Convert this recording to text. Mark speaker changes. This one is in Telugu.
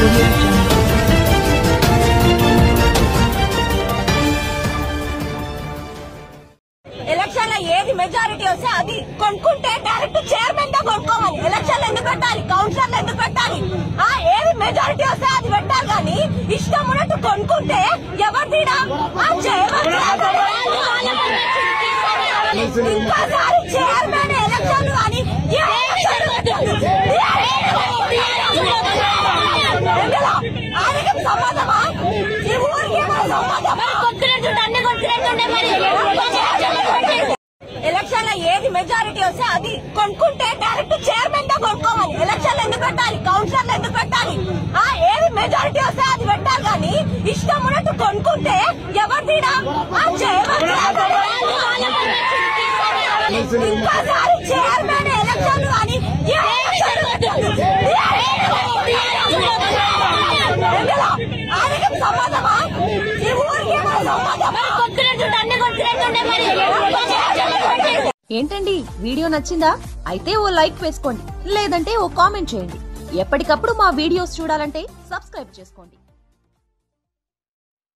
Speaker 1: ఎలక్షన్ లో ఏది మెజారిటీ వస్తే అది కొనుక్కుంటే డైరెక్ట్ చైర్మన్ గా కొనుక్కోమని. ఎలక్షన్ ఎందుకు పెట్టాలి, కౌన్సిలర్లు ఎందుకు పెట్టాలి? ఏది మెజారిటీ వస్తే అది పెట్టాలి కానీ ఇష్టం ఉన్నట్టు కొనుక్కుంటే ఎవరు తీరా ఇంకోసారి చైర్మన్ ఎలక్షన్ అని సమాజమా ఈ ఊరికి సమాజమా ఎలక్షన్ లో ఏది మెజారిటీ వస్తే అది కొనుక్కుంటే డైరెక్ట్ చైర్మన్ గా కొనుక్కోమని. ఎలక్షన్ ఎందుకు పెట్టాలి, కౌన్సిలర్లు ఎందుకు పెట్టాలి? ఏది మెజారిటీ వస్తే అది పెట్టాలి కానీ ఇష్టం ఉన్నట్టు కొనుక్కుంటే ఎవరు తీరా ఇంకోసారి చైర్మన్ ఎలక్షన్ అని సమాజమా ఈ ఊరికి సమాజమా
Speaker 2: ఏంటండి వీడియో నచ్చిందా? అయితే ఓ లైక్ వేసుకోండి, లేదంటే ఓ కామెంట్ చేయండి. ఎప్పటికప్పుడు మా వీడియోస్ చూడాలంటే సబ్స్క్రైబ్ చేసుకోండి.